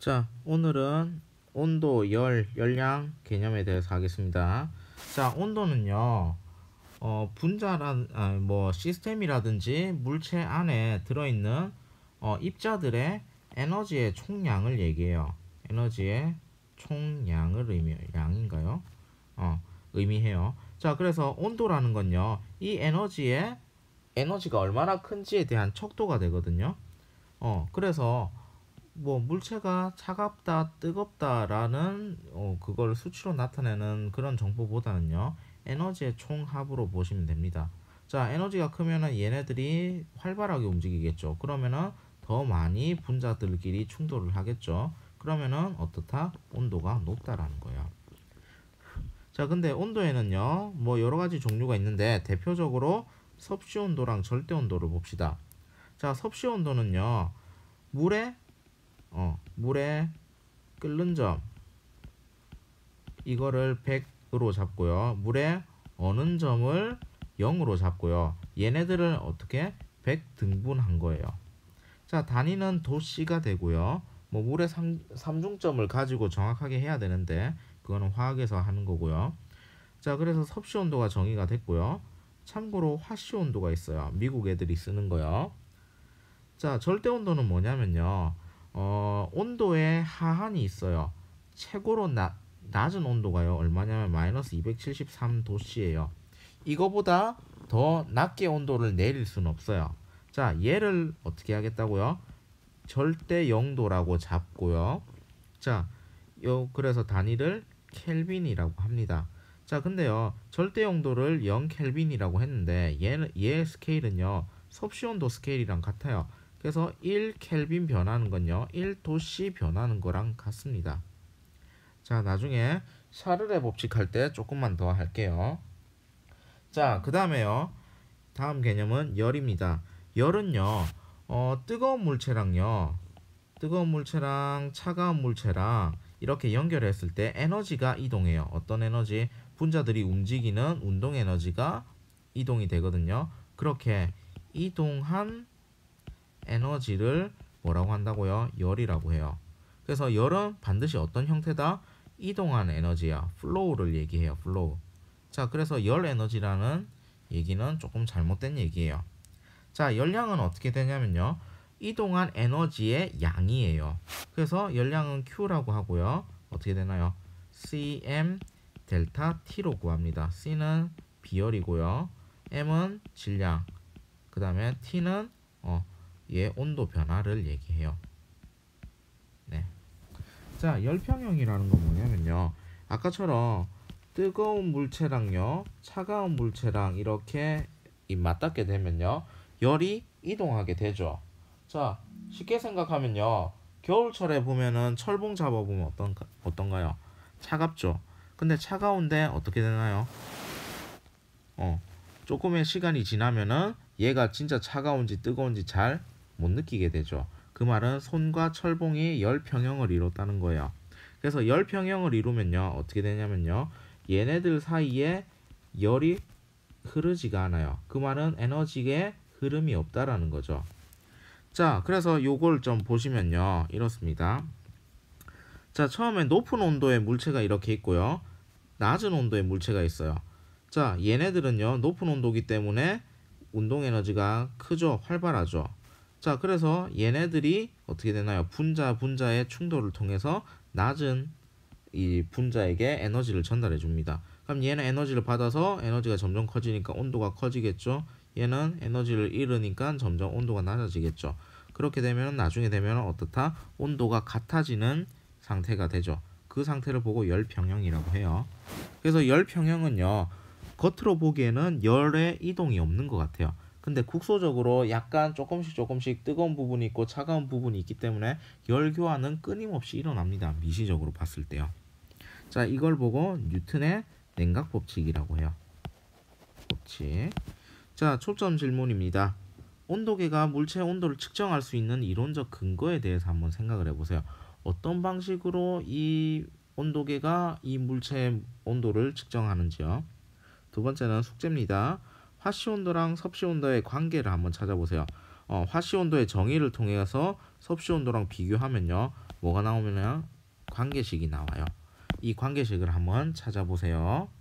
자, 오늘은 온도, 열, 열량 개념에 대해서 하겠습니다. 자, 온도는요, 시스템이라든지 물체 안에 들어있는 입자들의 에너지의 총량을 얘기해요. 에너지의 총량을 양인가요? 의미해요. 자, 그래서 온도라는 건요, 이 에너지가 얼마나 큰지에 대한 척도가 되거든요. 그래서 물체가 차갑다, 뜨겁다라는 그걸 수치로 나타내는 그런 정보보다는요, 에너지의 총합으로 보시면 됩니다. 자, 에너지가 크면은 얘네들이 활발하게 움직이겠죠. 그러면은 더 많이 분자들끼리 충돌을 하겠죠. 그러면은 어떻다? 온도가 높다라는 거예요. 자, 근데 온도에는요, 여러 가지 종류가 있는데 대표적으로 섭씨 온도랑 절대 온도를 봅시다. 자, 섭씨 온도는요, 물에 끓는 점 이거를 100으로 잡고요. 물에 어는 점을 0으로 잡고요. 얘네들을 어떻게 100등분한 거예요. 자, 단위는 도씨가 되고요. 물의 삼중점을 가지고 정확하게 해야 되는데 그거는 화학에서 하는 거고요. 자, 그래서 섭씨 온도가 정의가 됐고요. 참고로 화씨 온도가 있어요. 미국 애들이 쓰는 거요. 자, 절대 온도는 뭐냐면요, 온도에 하한이 있어요. 최고로 낮은 온도가요, 얼마냐면 마이너스 273도씨예요. 이거보다 더 낮게 온도를 내릴 수는 없어요. 자, 얘를 어떻게 하겠다고요? 절대 0도라고 잡고요. 자, 그래서 단위를 켈빈이라고 합니다. 자, 근데요, 절대 0도를 0켈빈이라고 했는데 얘 스케일은요, 섭씨 온도 스케일이랑 같아요. 그래서 1켈빈 변하는 건요, 1도씨 변하는 거랑 같습니다. 자, 나중에 샤를의 법칙 할 때 조금만 더 할게요. 자, 그 다음에요, 다음 개념은 열입니다. 열은요, 뜨거운 물체랑 차가운 물체랑 이렇게 연결했을 때 에너지가 이동해요. 어떤 에너지? 분자들이 움직이는 운동 에너지가 이동이 되거든요. 그렇게 이동한 에너지를 뭐라고 한다고요? 열이라고 해요. 그래서 열은 반드시 어떤 형태다? 이동한 에너지야. 플로우를 얘기해요. 플로우. 자, 그래서 열 에너지라는 얘기는 조금 잘못된 얘기예요. 자, 열량은 어떻게 되냐면요, 이동한 에너지의 양이에요. 그래서 열량은 Q라고 하고요. 어떻게 되나요? cm 델타 T로 구합니다. C는 비열이고요. M은 질량. 그 다음에 T는 얘 온도 변화를 얘기해요. 네. 자, 열평형이라는 건 뭐냐면요, 아까처럼 뜨거운 물체랑요, 차가운 물체랑 이렇게 맞닿게 되면요, 열이 이동하게 되죠. 자, 쉽게 생각하면요, 겨울철에 보면은 철봉 잡아보면 어떤가요? 차갑죠. 근데 차가운데 어떻게 되나요? 조금의 시간이 지나면은 얘가 진짜 차가운지 뜨거운지 잘 못 느끼게 되죠. 그 말은 손과 철봉이 열평형을 이뤘다는 거예요. 그래서 열평형을 이루면요, 어떻게 되냐면요, 얘네들 사이에 열이 흐르지가 않아요. 그 말은 에너지의 흐름이 없다라는 거죠. 자, 그래서 요걸 좀 보시면요, 이렇습니다. 자, 처음에 높은 온도의 물체가 이렇게 있고요, 낮은 온도의 물체가 있어요. 자, 얘네들은요, 높은 온도기 때문에 운동 에너지가 크죠. 활발하죠. 자, 그래서 얘네들이 어떻게 되나요? 분자의 충돌을 통해서 낮은 이 분자에게 에너지를 전달해 줍니다. 그럼 얘는 에너지를 받아서 에너지가 점점 커지니까 온도가 커지겠죠. 얘는 에너지를 잃으니까 점점 온도가 낮아지겠죠. 그렇게 되면 나중에 되면 어떻다? 온도가 같아지는 상태가 되죠. 그 상태를 보고 열평형이라고 해요. 그래서 열평형은요, 겉으로 보기에는 열의 이동이 없는 것 같아요. 근데 국소적으로 약간 조금씩 뜨거운 부분이 있고 차가운 부분이 있기 때문에 열 교환은 끊임없이 일어납니다. 미시적으로 봤을 때요. 자, 이걸 보고 뉴턴의 냉각 법칙이라고 해요. 법칙. 자, 초점 질문입니다. 온도계가 물체의 온도를 측정할 수 있는 이론적 근거에 대해서 한번 생각을 해보세요. 어떤 방식으로 이 온도계가 이 물체의 온도를 측정하는지요. 두 번째는 숙제입니다. 화씨 온도랑 섭씨 온도의 관계를 한번 찾아보세요. 화씨 온도의 정의를 통해서 섭씨 온도랑 비교하면요. 뭐가 나오면요? 관계식이 나와요. 이 관계식을 한번 찾아보세요.